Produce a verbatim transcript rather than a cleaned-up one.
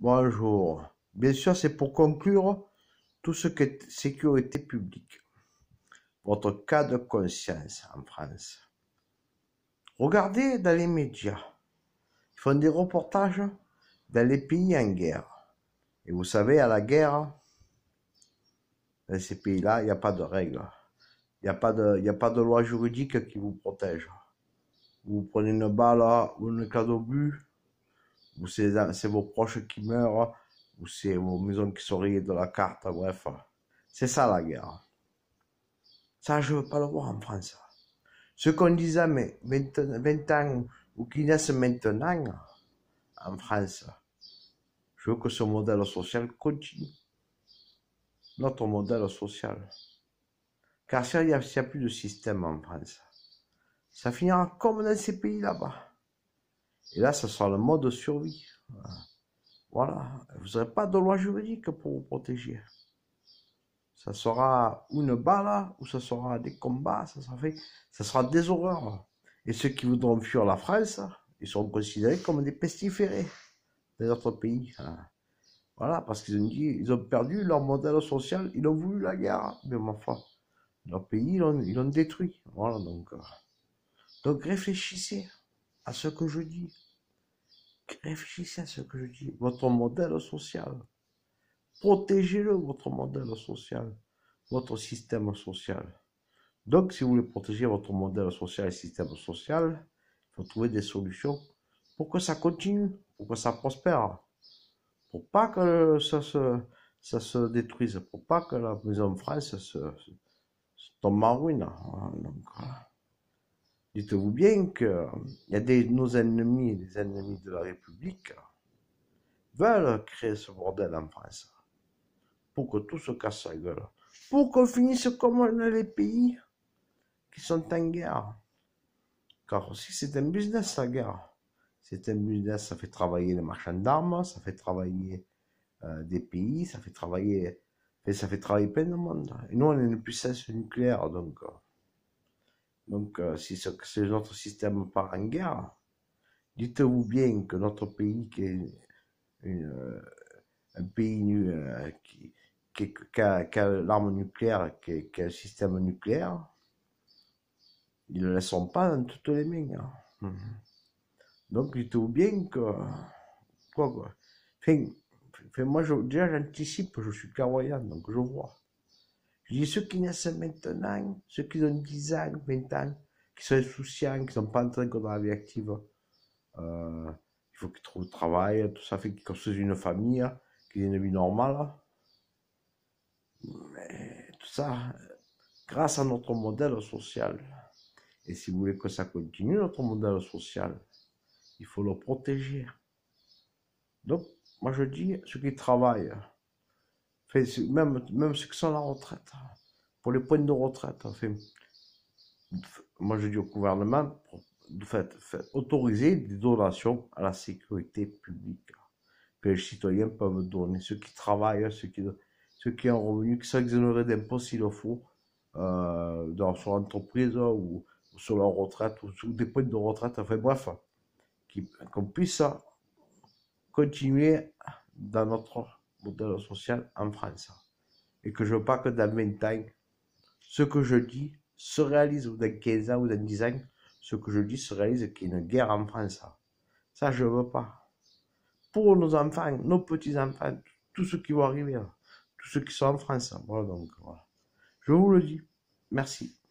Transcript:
Bonjour. Bien sûr, c'est pour conclure tout ce qui est sécurité publique. Votre cas de conscience en France. Regardez dans les médias. Ils font des reportages dans les pays en guerre. Et vous savez, à la guerre, dans ces pays-là, il n'y a pas de règles. Il n'y a pas de, il n'y a pas de loi juridique qui vous protège. Vous prenez une balle ou une éclat d'obus, ou c'est c'est vos proches qui meurent, ou c'est vos maisons qui sont rayées de la carte, bref. C'est ça la guerre. Ça, je veux pas le voir en France. Ce qu'on disait, mais vingt, vingt ans, ou qui naissent maintenant, en France, je veux que ce modèle social continue. Notre modèle social. Car s'il n'y a, a plus de système en France, ça finira comme dans ces pays là-bas. Et là, ce sera le mode de survie. Voilà. Vous n'aurez pas de loi juridique pour vous protéger. Ça sera une balle, ou ça sera des combats, ça sera, fait, ça sera des horreurs. Et ceux qui voudront fuir la France, ils seront considérés comme des pestiférés dans notre pays. Voilà, parce qu'ils ont dit, ils ont perdu leur modèle social, ils ont voulu la guerre, mais ma foi, leur pays, ils l'ont, ils l'ont détruit. Voilà, donc, donc réfléchissez à ce que je dis. Réfléchissez à ce que je dis. Votre modèle social. Protégez-le, votre modèle social. Votre système social. Donc, si vous voulez protéger votre modèle social et système social, il faut trouver des solutions pour que ça continue, pour que ça prospère. Pour pas que ça se, ça se détruise. Pour pas que la maison France se, se, se tombe en ruine. Donc, dites-vous bien que il y a des, nos ennemis, les ennemis de la République, veulent créer ce bordel en France. Pour que tout se casse la gueule. Pour qu'on finisse comme les pays qui sont en guerre. Car aussi c'est un business la guerre. C'est un business, ça fait travailler les marchands d'armes, ça fait travailler euh, des pays, ça fait travailler, ça fait travailler plein de monde. Et nous on est une puissance nucléaire, donc... Euh, Donc, euh, si c'est notre système part en guerre, dites-vous bien que notre pays, qui est une, euh, un pays euh, qui, qui, qui, a, qui a l'arme nucléaire, qui, qui a un système nucléaire, ils ne le laisseront pas dans toutes les mains. Hein. Mm-hmm. Donc, dites-vous bien que... Quoi, quoi. Enfin, enfin, moi, je, déjà, j'anticipe, je suis clairvoyant, donc je vois. Je dis ceux qui naissent maintenant, ceux qui ont dix ans, vingt ans, qui sont insouciants, qui ne sont pas entrés dans la vie active, euh, il faut qu'ils trouvent travail, tout ça fait qu'ils construisent une famille, qu'ils aient une vie normale. Mais tout ça, grâce à notre modèle social. Et si vous voulez que ça continue, notre modèle social, il faut le protéger. Donc, moi je dis, ceux qui travaillent, même, même ceux qui sont à la retraite, pour les points de retraite, enfin, moi je dis au gouvernement, faites, faites, autorisez des donations à la sécurité publique que les citoyens peuvent donner, ceux qui travaillent, ceux qui, ceux qui ont un revenu, qui sont exonérés d'impôts s'il le faut, euh, dans leur entreprise ou, ou sur leur retraite ou sur des points de retraite, enfin bref, qu'on puisse continuer dans notre modèle social en France. Et que je veux pas que dans vingt ans, ce que je dis se réalise, ou dans quinze ans ou dans dix ans, ce que je dis se réalise qu'il y a une guerre en France. Ça, je veux pas. Pour nos enfants, nos petits-enfants, tous ceux qui vont arriver, tous ceux qui sont en France. Voilà, donc, voilà. Je vous le dis. Merci.